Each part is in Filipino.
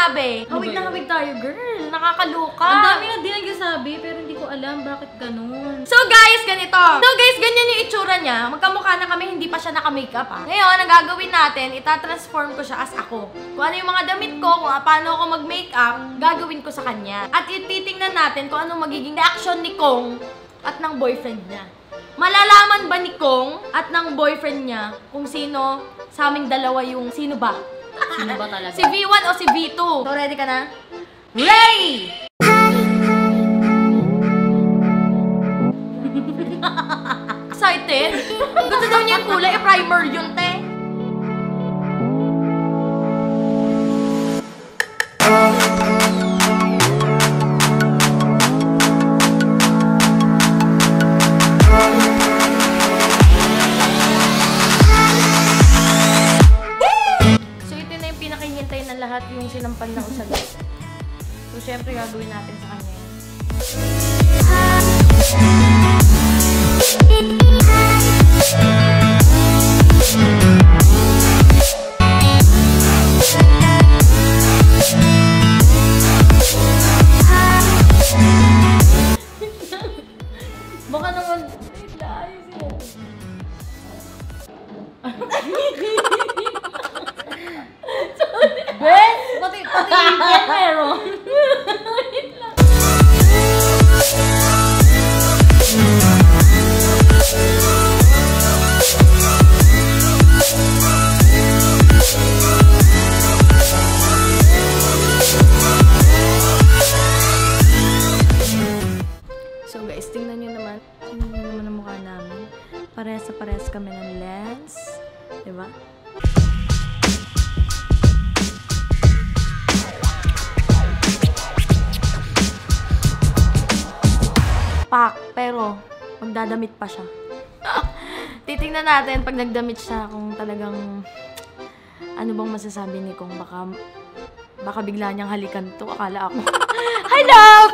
nagsabi. Hawig na hawig tayo, girl. Nakakaloka. Ang dami na din nagsasabi, pero hindi ko alam bakit ganun. So guys, ganito. So guys, ganyan yung itsura niya. Magkamukha na kami, hindi pa siya naka-makeup Ngayon, ang gagawin natin, itatransform ko siya as ako. Kung ano yung mga damit ko, kung paano ako mag-makeup, gagawin ko sa kanya. At ititingnan natin kung ano magiging reaction ni Kong at ng boyfriend niya. Malalaman ba ni Kong at ng boyfriend niya kung sino sa aming dalawa yung sino ba? Sino ba talaga? Si V1 o si V2? So, ready ka na? Ready! Excited? Gusto daw niya yung kulay, primer yun, te. So, ito na yung pinakahihintay na lahat yung sinampan na usalit. So, syempre, gagawin natin sa kanya yun. Baka naman, ayos yan. Bes! Pati yan meron. So guys, tingnan nyo naman. Tingnan nyo naman ang mukha namin. Parehas kami ng lens. Diba? Pero magdadamit pa siya. Titingnan natin pag nagdamit siya kung talagang ano bang masasabi ni Kong. Baka bigla niyang halikan to. Akala ako. Hi, love!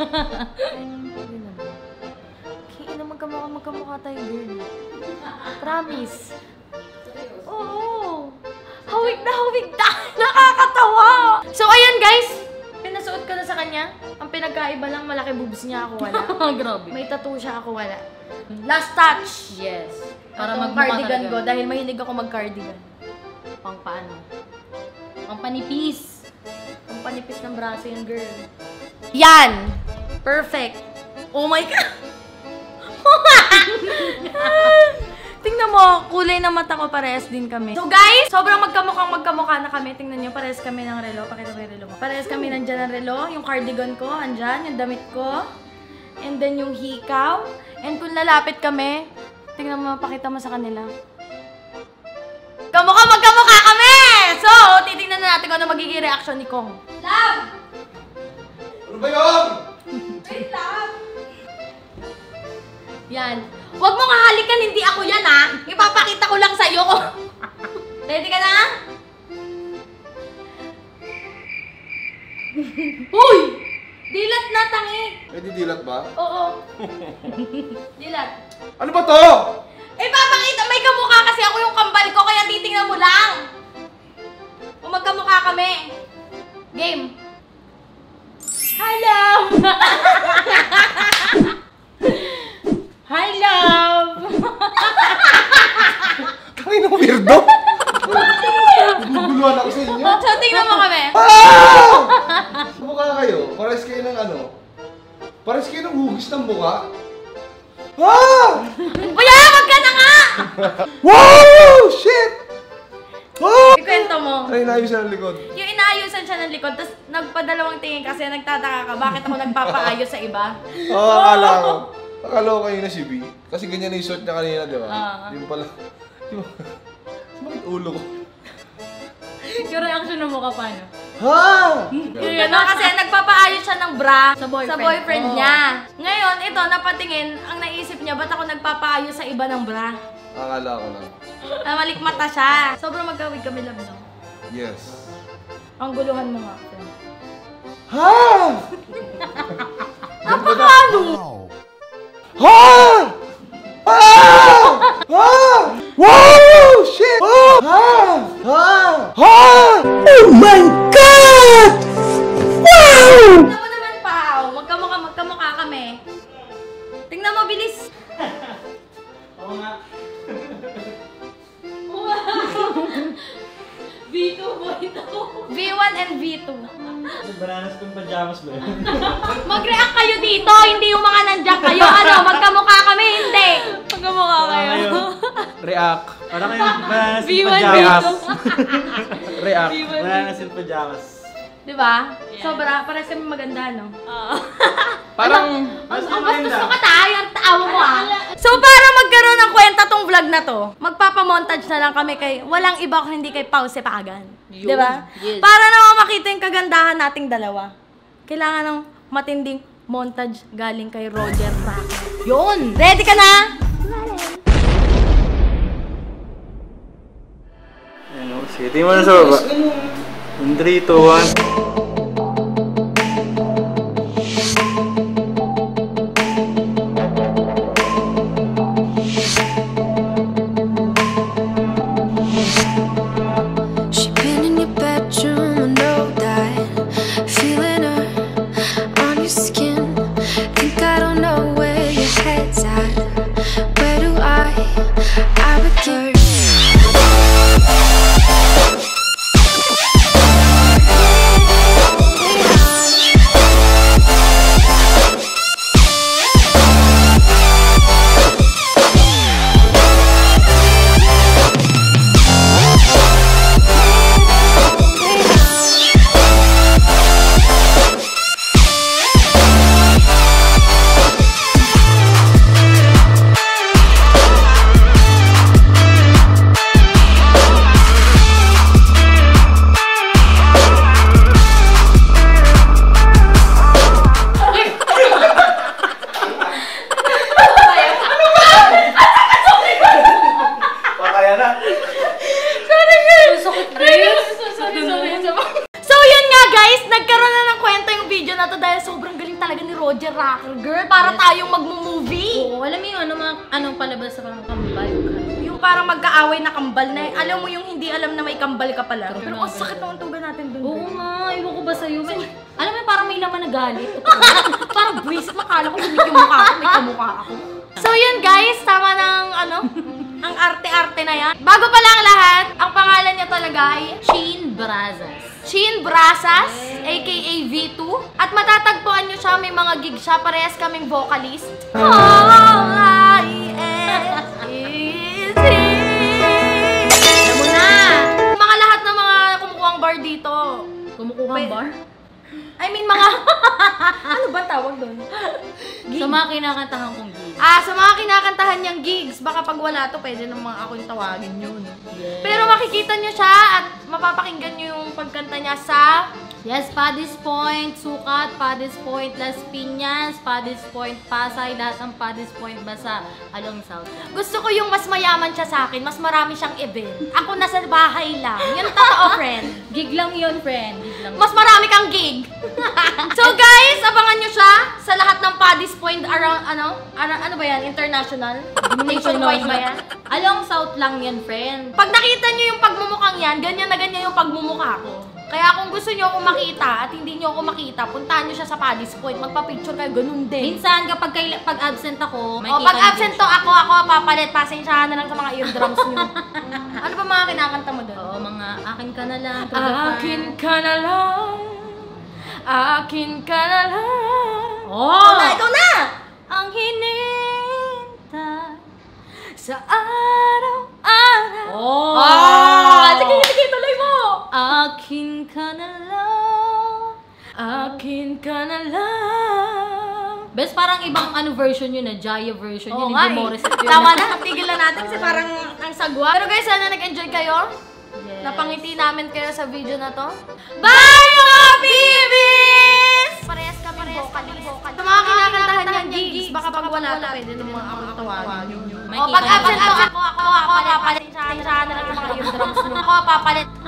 Okay, magkamukha tayo, girl. Promise. Oo. Hawig na. Nakakatawa. So, ayan, guys. Pinasuot ko na sa kanya. Ang pinagkaiba lang, malaki boobs niya, ako wala. Grabe. May tattoo siya, ako wala. Last touch! Yes. Para mag-cardigan ko, dahil mahilig ako mag-cardigan. Pang paano? Pang panipis. Ang panipis ng braso yung girl. Yan! Perfect! Oh my God! Tingnan mo, kulay na mata ko, parehas din kami. So guys, sobrang magkamukha na kami. Tingnan nyo, parehas kami ng relo. Pakita mo yung relo mo. Parehas kami nandyan ng relo. Yung cardigan ko, andyan. Yung damit ko. And then yung hikaw. And kung lalapit kami, tingnan mo, pakita mo sa kanila. Magkamukha kami! So, titingnan na natin kung ano magiging reaction ni Kong. Love! Ano ba yun? Wait, love! Yan. Huwag mong hahalikan, hindi ako yan, ha? Ipapakita ko lang sa'yo. Ready ka na? Uy! Dilat na, tangi. May didilat ba? Oo. Dilat. Ano ba to? Ipapakita, may kamukha kasi ako yung kambal ko, kaya titingnan mo lang. Kung magkamukha kami. Game. Hi, love! Hi, love! Kaninong weirdo? Naguguluhan ako sa inyo. So, tingnan mo kami. Mukha kayo. Pares kayo ng ano? Pares kayo ng hugis ng mukha. Kuya, wag ka na nga! Wow! Shit! Ikwento mo. Ano inaayusan ng likod? Yung inaayusan siya ng likod, tapos nagpadalawang tingin kasi nagtataka ka, bakit ako nagpapaayos sa iba? Oo, akala ko. Akala ko kanina si B. Kasi ganyan na yung suot niya kanina, di ba? Di mo pala. Di ba? Bakit ulo ko? Yung reaction ng mukha paano? Yung gano'n, kasi nagpapaayos siya ng bra Sa boyfriend. sa boyfriend niya. Ngayon, ito, napatingin, ang naisip niya, ba't ako nagpapaayos sa iba ng bra? Akala ko lang. Malikmata siya. Sobrang magkawig kami, love, no? Yes. Ang guluhan mo nga. Napakano? Wow! Shit! Oh my God! V1 and V2. Bananas kung pajamas ba yun? Mag-react kayo dito, hindi yung mga nandiyan kayo. Ano, magkamukha kami, hindi. Magkamukha kayo. React. Para kayong bananas in V1, pajamas. React. Bananas in pajamas. Diba? Sobra, parang kami maganda, no? Parang, Mas Ang maganda. bastos mo ka tayo, ang tao mo So para magkaroon ng kwenta tong vlog na to, magpapamontage na lang kami kay, walang iba kung hindi kay Pause Pagan. Diba? Yes. Para naman makita yung kagandahan nating dalawa, kailangan ng matinding montage galing kay Roger Racker. Yun! Ready ka na? Ano, sige, tingin mo na sa baba. 3, 2, 1. She been in your bedroom, I know that. Feeling her on your skin. Think I don't know where your head's at. Where do I begin? Pakaya na. So yun nga guys, nagkaroon na ng kwenta yung video na to dahil sobrang galing talaga ni Roger Racker. Girl, para tayong magmo-movie. Oo, alam mo yung anong palabas sa parang kambal. Yung parang magkaaway na kambal na, alam mo yung hindi alam na may kambal ka pala. Pero ang sakit ng tuga natin dun. Oo nga, iwan ko ba sa'yo? Alam mo, parang may laman na galit. Parang buwisit, makala ko lumit yung mukha ako, may kamukha ako. So yun guys, tama ng ang arte-arte na yan. Bago pa lang lahat, ang pangalan niya talaga ay Sheen Brazas. Sheen Brazas, aka V2. At matatagpuan niyo siya, may mga gig siya, parehas kaming vocalist. All I ask is he. Alam mo na! Mga lahat ng mga kumukuhang bar dito. Kumukuhang bar? I mean, mga... ano ba tawag doon? Sa mga kinakantahan kong gig. Sa mga kinakantahan niyang gigs, baka pag wala to, pwede namang ako yung tawagin yun. Yes. Pero makikita niyo siya at mapapakinggan niyo yung pagkanta niya sa... Yes, Paddy's Point, Sukat, Paddy's Point, Las Piñas, Paddy's Point, Pasay, lahat ng Paddy's Point basta along South lang. Gusto ko yung mas mayaman siya sa akin, mas marami siyang event. Ako nasa bahay lang. Yun totoo, friend. Gig lang yun, friend. Gig lang. Mas marami kang gig. So guys, abangan nyo siya sa lahat ng Paddy's Point around, ano ba yan? International? Nationwide ba yan? Along South lang yan, friend. Pag nakita nyo yung pagmumukhang yan, ganyan na ganyan yung pagmumukha ko. Kaya kung gusto nyo akong makita at hindi nyo ako makita, puntahan nyo siya sa Paddy's Point. Magpa-picture kayo, ganun din. Minsan, kapag pag absent ako, may Pag absent to, ako papalit. Pasensyahan na lang sa mga eardrums nyo. Ano ba mga kinakanta mo doon? Oo, mga akin ka na lang. To the farm. Akin ka na lang. Akin ka na lang. Oh! Ikaw na! Ang hinintay sa araw-araw. Oh! Sige, tuloy mo! Akin ka na lang. Akin ka na lang. Best parang ibang version yun na Jaya version Oo yun. nga Hindi eh. Morissette yun. Tama na, tigil na natin kasi parang ang sagwa. Pero guys, sana nag-enjoy kayo. Yes. Napangiti namin kayo sa video na to. Bye mga bibis! Parehas kami vocalist. Sa mga kinakantahan niyang gigs, baka pag wala to, pwede naman ako tawagin. May O pag kita- absent to, ako papalit. Pasensyahan na lang sa mga eardrums nyo. Ako papalit.